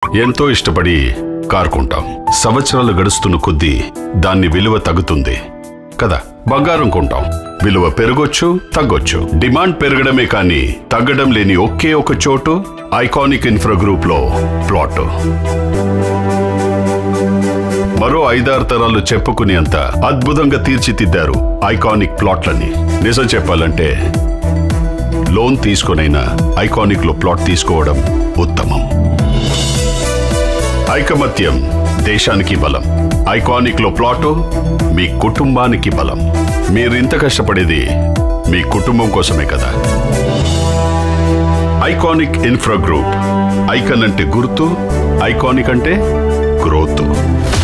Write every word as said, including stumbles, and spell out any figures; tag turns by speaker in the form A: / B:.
A: ఎంతో ఇష్టపడి కారు కొంటాం. సంవత్సరాలు గడుస్తున్న కొద్దీ దాన్ని విలువ తగ్గుతుంది కదా. బంగారం కొంటాం, విలువ పెరగొచ్చు తగ్గొచ్చు. డిమాండ్ పెరగడమే కానీ తగ్గడం లేని ఒకే ఒక చోటు ఐకానిక్ ఇన్ఫ్రా గ్రూప్ లో ప్లాట్. మరో ఐదారు తరాలు చెప్పుకునేంత అద్భుతంగా తీర్చిదిద్దారు ఐకానిక్ ప్లాట్లని. నిజం చెప్పాలంటే లోన్ తీసుకునైనా ఐకానిక్ లో ప్లాట్ తీసుకోవడం ఉత్తమం. ఐకమత్యం దేశానికి బలం. ఐకానిక్ లో ప్లాటు మీ కుటుంబానికి బలం. మీరు ఇంత కష్టపడేది మీ కుటుంబం కోసమే కదా. Iconic infra group. ఐకాన్ అంటే గుర్తు, ఐకానిక్ అంటే గ్రోత్.